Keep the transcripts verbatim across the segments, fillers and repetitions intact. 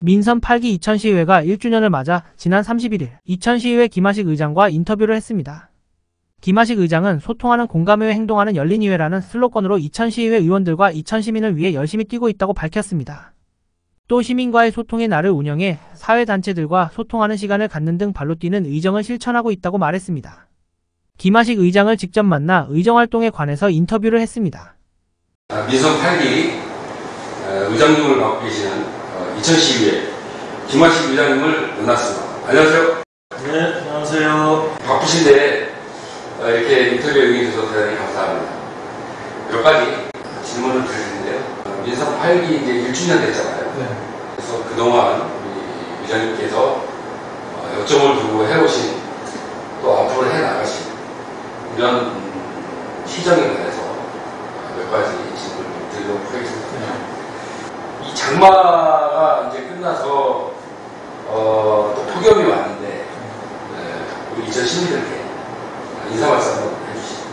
민선 팔 기 이천시의회가 일 주년을 맞아 지난 삼십일 일 이천시의회 김하식 의장과 인터뷰를 했습니다. 김하식 의장은 소통하는 공감회에 행동하는 열린의회라는 슬로건으로 이천시의회 의원들과 이천시민을 위해 열심히 뛰고 있다고 밝혔습니다. 또 시민과의 소통의 날을 운영해 사회단체들과 소통하는 시간을 갖는 등 발로 뛰는 의정을 실천하고 있다고 말했습니다. 김하식 의장을 직접 만나 의정활동에 관해서 인터뷰를 했습니다. 민선 팔 기 의장님을 맡고 계시는 이천시의회 김하식 의장님을 만났습니다. 안녕하세요. 네, 안녕하세요. 바쁘신데 이렇게 인터뷰에 응해주셔서 대단히 감사합니다. 몇 가지 질문을 드리는데요. 민선 팔 기 이제 일 주년 됐잖아요. 네. 그래서 그동안 우리 의장님께서 요점을 두고 해오신 또 앞으로 해나가신 이런 시정에 관해서 몇 가지 질문을 드리도록 하겠습니다. 네. 이 장마가 이제 끝나서 어, 또 폭염이 왔는데 네, 우리 이천 시민들께 인사 말씀 한번 해주시죠.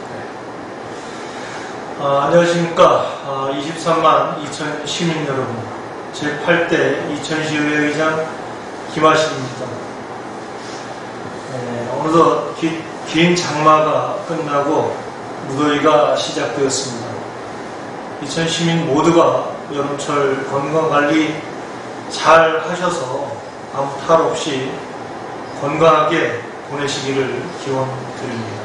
네. 아, 안녕하십니까. 아, 이십삼만 이천 시민 여러분, 제팔 대 이천시의회 의장 김하식입니다. 네, 어느덧 기, 긴 장마가 끝나고 무더위가 시작되었습니다. 이천 시민 모두가 여름철 건강관리 잘 하셔서 아무 탈 없이 건강하게 보내시기를 기원드립니다.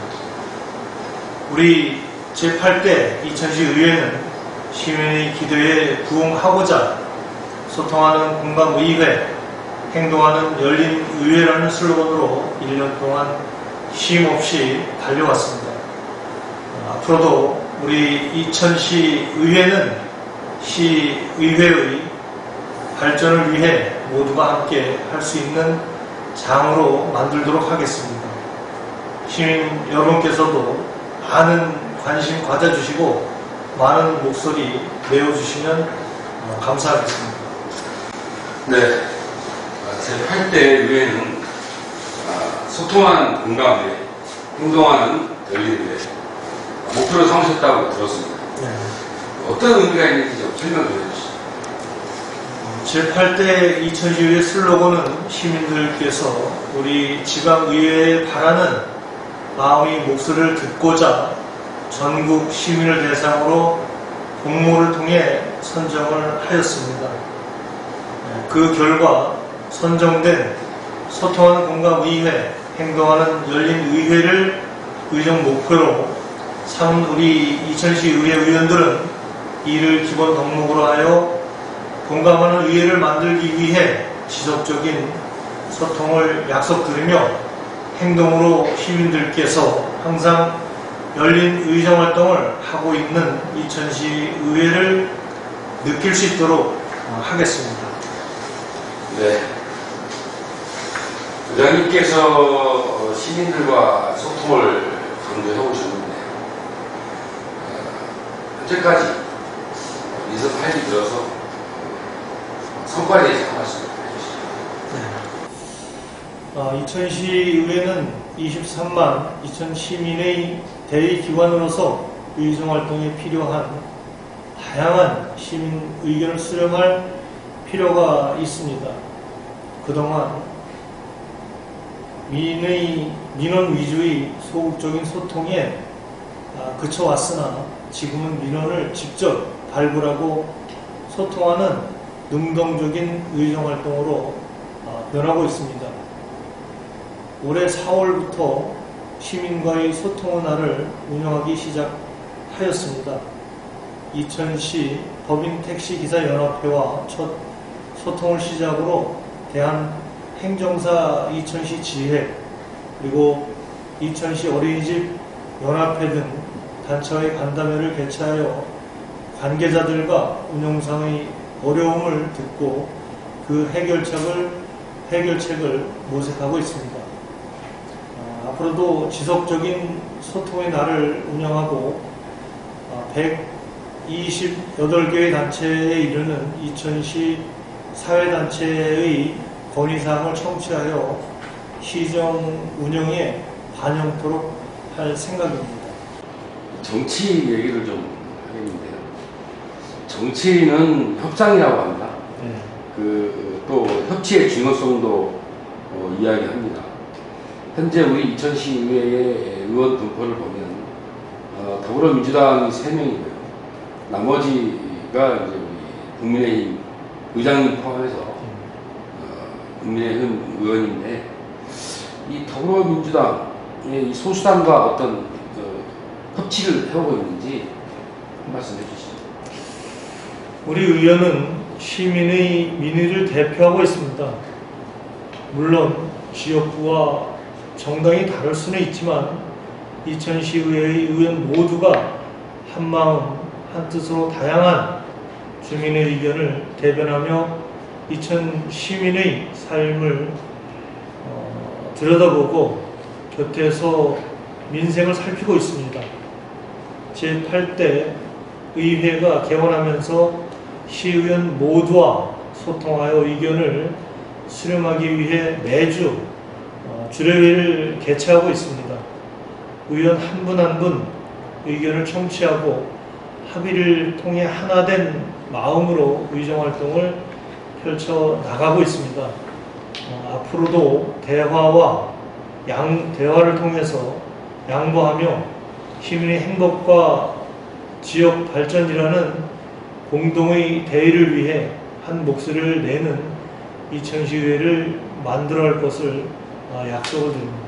우리 제팔 대 이천시 의회는 시민의 기대에 부응하고자 소통하는 공감의회, 행동하는 열린의회라는 슬로건으로 일 년 동안 쉼없이 달려왔습니다. 앞으로도 우리 이천시 의회는 시의회의 발전을 위해 모두가 함께 할 수 있는 장으로 만들도록 하겠습니다. 시민 여러분께서도 많은 관심 가져주시고 많은 목소리 내어주시면 감사하겠습니다. 네, 제팔 대 의회는 소통하는 공감회, 행동하는 열린의회 목표로 삼으셨다고 들었습니다. 네. 어떤 의미가 있는지 좀 설명 좀 해주시죠. 제팔 대 이천시의회 슬로건은 시민들께서 우리 지방의회에 바라는 마음의 목소리를 듣고자 전국 시민을 대상으로 공모를 통해 선정을 하였습니다. 그 결과 선정된 소통하는 공감의회, 행동하는 열린의회를 의정 목표로 삼은 우리 이천시 의회 의원들은 이를 기본 덕목으로 하여 공감하는 의회를 만들기 위해 지속적인 소통을 약속드리며 행동으로 시민들께서 항상 열린 의정활동을 하고 있는 이천시 의회를 느낄 수 있도록 하겠습니다. 네. 의장님께서 시민들과 소통을 강조해 오셨는데 현재까지 민선 팔 기 들어서 성과에 대해서 한 말씀 해주시죠. 네. 어, 이천시 의회는 이십삼만 이천 시민의 대의기관으로서 의정활동에 필요한 다양한 시민 의견을 수렴할 필요가 있습니다. 그동안 민의, 민원 위주의 소극적인 소통에 아, 그쳐왔으나 지금은 민원을 직접 발굴하고 소통하는 능동적인 의정활동으로 아, 변하고 있습니다. 올해 사월부터 시민과의 소통의 날을 운영하기 시작하였습니다. 이천시 법인택시기사연합회와 첫 소통을 시작으로 대한행정사 이천시 지회 그리고 이천시 어린이집 연합회 등 단체의 간담회를 개최하여 관계자들과 운영상의 어려움을 듣고 그 해결책을, 해결책을 모색하고 있습니다. 어, 앞으로도 지속적인 소통의 날을 운영하고 어, 백이십팔 개의 단체에 이르는 이천시 사회단체의 건의사항을 청취하여 시정 운영에 반영토록 할 생각입니다. 정치 얘기를 좀 하겠는데요. 정치는 협상이라고 합니다. 네. 그 또 통치의 중요성도 어, 이야기합니다. 현재 우리 이천시의회의 의원 분포를 보면 어, 더불어민주당이 세 명이고요. 나머지가 이제 우리 국민의힘 의장님 포함해서 어, 국민의힘 의원인데, 이 더불어민주당의 이 소수당과 어떤 그 협치를 해오고 있는지 한 말씀 해주시죠. 우리 의원은 시민의 민의를 대표하고 있습니다. 물론 지역구와 정당이 다를 수는 있지만 이천시의회의 의원 모두가 한마음 한뜻으로 다양한 주민의 의견을 대변하며 이천 시민의 삶을 어, 들여다보고 곁에서 민생을 살피고 있습니다. 제팔 대 의회가 개원하면서 시의원 모두와 소통하여 의견을 수렴하기 위해 매주 어, 주례회를 개최하고 있습니다. 의원 한 분 한 분 의견을 청취하고 합의를 통해 하나된 마음으로 의정활동을 펼쳐 나가고 있습니다. 어, 앞으로도 대화와 양, 대화를 통해서 양보하며 시민의 행복과 지역 발전이라는 공동의 대의를 위해 한 목소리를 내는 이천시의회를 만들어갈 것을 약속을 드립니다.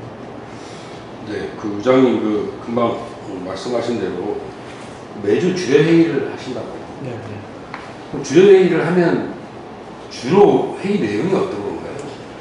네, 그 의장님 그 금방 말씀하신 대로 매주 주례회의를 하신다고요. 네, 네. 그럼 주례회의를 하면 주로 회의 내용이 어떤 건가요?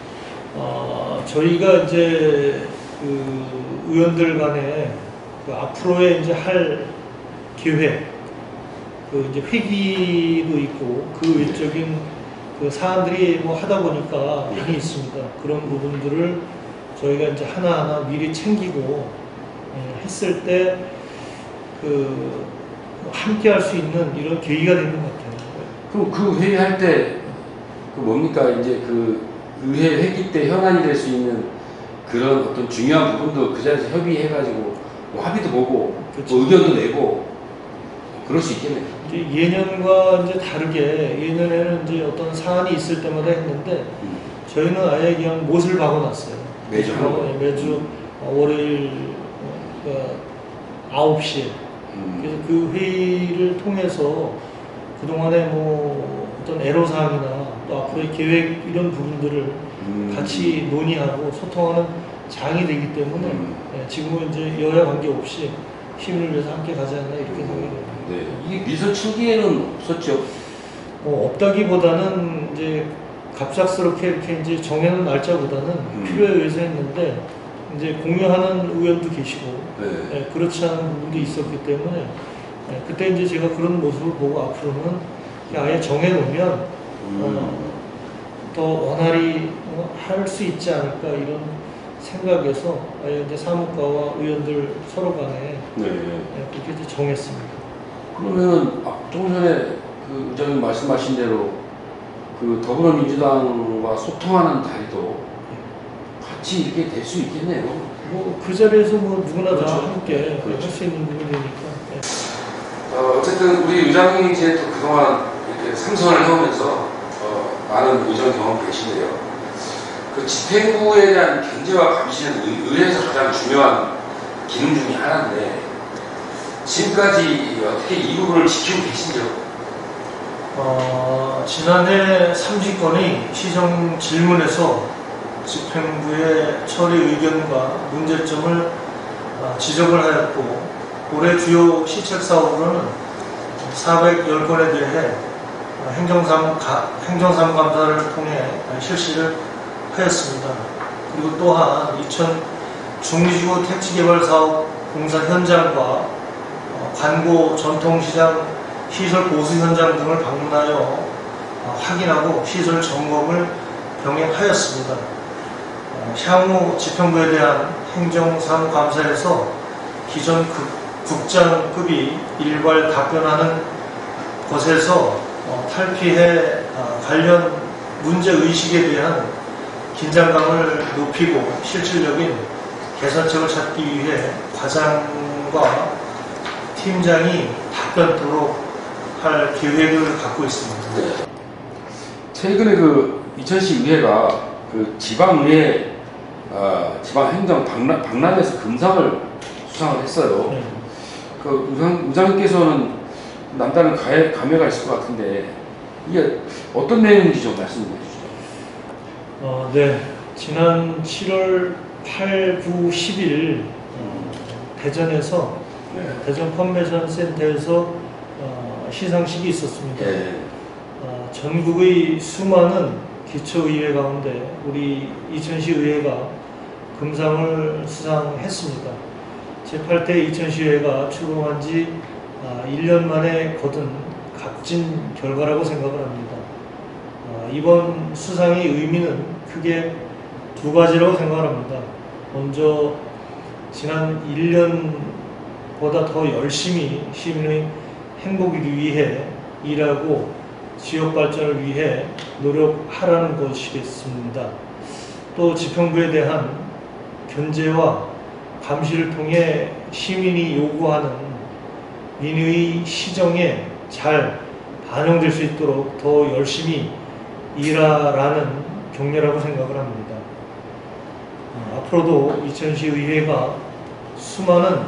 어, 저희가 이제 그 의원들 간에 그 앞으로의 이제 할 계획, 그 이제 회기도 있고 그 외적인 그 사안들이 뭐 하다 보니까 많이 있습니다. 그런 부분들을 저희가 이제 하나하나 미리 챙기고 했을 때 그 함께 할 수 있는 이런 계기가 되는 것 같아요. 그럼 그 회의할 때 그 뭡니까 이제 그 의회 회기 때 현안이 될 수 있는 그런 어떤 중요한 부분도 그 자리에서 협의해가지고 뭐 합의도 보고 그렇죠. 뭐 의견도 내고 그럴 수 있겠네요. 이제 예년과 이제 다르게 예년에는 이제 어떤 사안이 있을 때마다 했는데 음. 저희는 아예 그냥 못을 박아놨어요. 매주 박아놓고 매주 월요일 어, 아홉 시에 음. 그래서 그 회의를 통해서 그동안에 뭐 어떤 애로사항이나 또 앞으로의 계획 이런 부분들을 음. 같이 논의하고 소통하는 장이 되기 때문에 음. 예, 지금은 이제 여야 관계없이 시민을 위해서 함께 가지 않나 이렇게 생각이 됩니다. 네, 이게 미소 칠기에는 없었죠. 뭐 없다기보다는 이제 갑작스럽게 이렇게 이제 정해놓은 날짜보다는 음. 필요에 의해서 했는데 이제 공유하는 의원도 계시고 네. 예, 그렇지 않은 부분도 있었기 때문에 예, 그때 이제 제가 그런 모습을 보고 앞으로는 아예 정해놓으면 음. 어, 더 원활히 어, 할 수 있지 않을까 이런 생각에서 아예 이제 사무과와 의원들 서로 간에 네. 예, 그렇게 이제 정했습니다. 그러면 아, 조금 전에 그 의장님 말씀하신 대로 그 더불어민주당과 소통하는 자리도 같이 이렇게 될 수 있겠네요. 뭐 그 자리에서 뭐 누구나 그렇죠. 다 함께 그렇죠. 할 수 있는 부분이니까. 예. 어, 어쨌든 우리 의장님이 이제 또 그동안 이렇게 상선을 해오면서 어, 많은 의정 경험이 계신데요. 그 집행부에 대한 견제와 감시는 의, 의회에서 가장 중요한 기능 중에 하나인데 지금까지 어떻게 이 부분을 지키고 계신지요? 어, 지난해 삼십 건의 시정 질문에서 집행부의 처리 의견과 문제점을 어, 지적을 하였고 올해 주요 시책 사업으로는 사백십 건에 대해 행정사무, 가, 행정사무감사를 통해 실시를 하였습니다. 그리고 또한 이천 중지구 택지개발사업 공사 현장과 어, 관고 전통시장 시설 보수 현장 등을 방문하여 어, 확인하고 시설 점검을 병행하였습니다. 어, 향후 집행부에 대한 행정사무감사에서 기존 국, 국장급이 일괄 답변하는 것에서 어, 탈피해 어, 관련 문제의식에 대한 긴장감을 높이고 실질적인 개선책을 찾기 위해 과장과 팀장이 답변토록 할 계획을 갖고 있습니다. 네. 최근에 그 이천시 의회가 그 지방의회 어, 지방행정 박람, 박람회에서 금상을 수상을 했어요. 네. 그 의장, 의장님께서는 남다른 가해, 감회가 있을 것 같은데 이게 어떤 내용인지 좀 말씀해 주시죠. 어, 네. 지난 칠월 팔, 구, 십일 어, 대전에서 네. 대전 컨벤션 센터에서 어, 시상식이 있었습니다. 네. 어, 전국의 수많은 기초의회 가운데 우리 이천시 의회가 금상을 수상했습니다. 제팔 대 이천시의회가 출범한 지 아, 일 년 만에 거둔 값진 결과라고 생각을 합니다. 아, 이번 수상의 의미는 크게 두 가지라고 생각합니다. 먼저 지난 일 년보다 더 열심히 시민의 행복을 위해 일하고 지역 발전을 위해 노력하라는 것이겠습니다. 또 지평부에 대한 견제와 감시를 통해 시민이 요구하는 민의 시정에 잘 반영될 수 있도록 더 열심히 일하라는 격려라고 생각을 합니다. 어, 앞으로도 이천시 의회가 수많은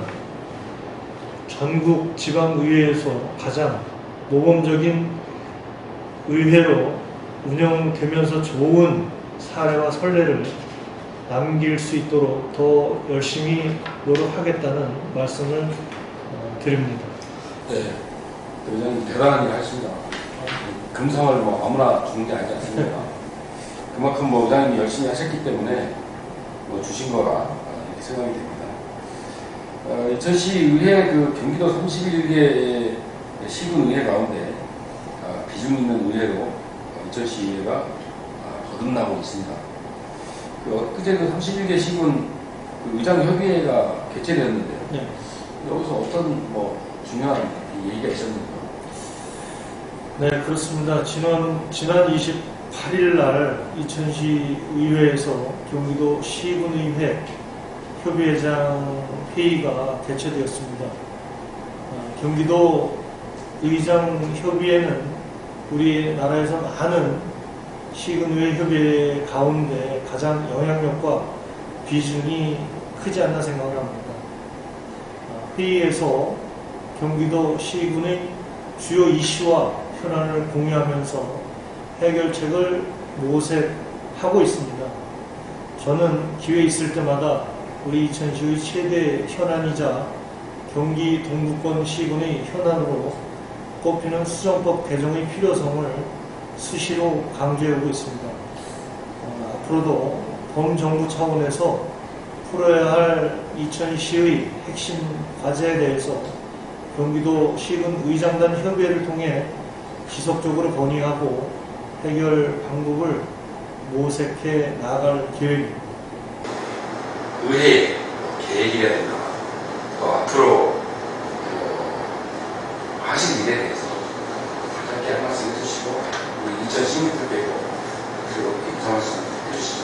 전국 지방의회에서 가장 모범적인 의회로 운영되면서 좋은 사례와 선례를 남길 수 있도록 더 열심히 노력하겠다는 말씀을 어, 드립니다. 네. 의장님 대단한 일 하십니다. 금상을 뭐 아무나 주는 게 아니지 않습니까? 그만큼 뭐 의장님이 열심히 하셨기 때문에 뭐 주신 거라 이렇게 생각이 됩니다. 어, 이천시 의회 그 경기도 삼십일 개 시군 의회 가운데 어, 비중 있는 의회로 어, 이천시 의회가 어, 거듭나고 있습니다. 그 엊그제 그 삼십일 개 시군 그 의장협의회가 개최되었는데요. 네. 여기서 어떤 뭐 중요한 얘기가 있었는데요. 네, 그렇습니다. 지난, 지난 이십팔 일 날 이천시 의회에서 경기도 시군의회 협의회장 회의가 개최되었습니다. 어, 경기도 의장 협의회는 우리나라에서 많은 시군의회 협의회 가운데 가장 영향력과 비중이 크지 않나 생각을 합니다. 어, 회의에서 경기도 시군의 주요 이슈와 현안을 공유하면서 해결책을 모색하고 있습니다. 저는 기회 있을 때마다 우리 이천시의 최대 현안이자 경기 동부권 시군의 현안으로 꼽히는 수정법 개정의 필요성을 수시로 강조해오고 있습니다. 어, 앞으로도 범정부 차원에서 풀어야 할 이천시의 핵심 과제에 대해서 경기도 시군 의장단 협의회를 통해 지속적으로 건의하고 해결 방법을 모색해 나아갈 계획입니다. 의회 계획이라든가 또 앞으로 어, 하실 일에 대해서 간단히 한 말씀 해주시고 우리 이천 시민들 빼고 그리고 인사 말씀 해주시죠.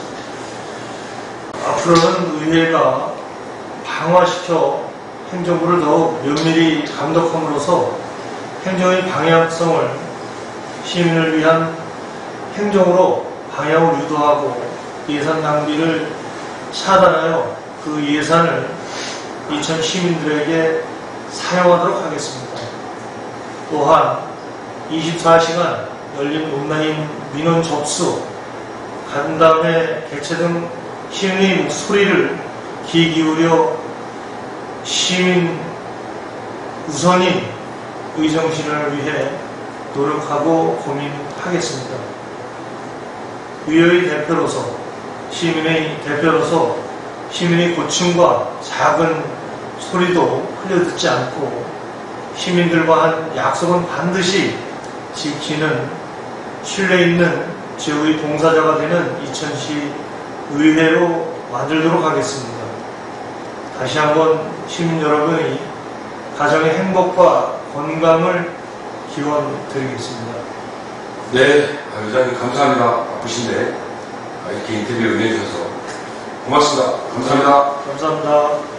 앞으로는 의회가 강화시켜 행정부를 더욱 면밀히 감독함으로써 행정의 방향성을 시민을 위한 행정으로 방향을 유도하고 예산 낭비를 차단하여 그 예산을 이천 시민들에게 사용하도록 하겠습니다. 또한 이십사 시간 열린 온라인 민원 접수, 간담회 개최 등 시민의 목소리를 귀 기울여 시민 우선인 의정 실현을 위해 노력하고 고민하겠습니다. 의회의 대표로서, 시민의 대표로서 시민의 고충과 작은 소리도 흘려듣지 않고 시민들과 한 약속은 반드시 지키는 신뢰 있는 지역의 봉사자가 되는 이천시 의회로 만들도록 하겠습니다. 다시 한번 시민 여러분의 가정의 행복과 건강을 기원드리겠습니다. 네, 의장님 감사합니다. 바쁘신데 이렇게 인터뷰를 응해주셔서 고맙습니다. 감사합니다. 감사합니다.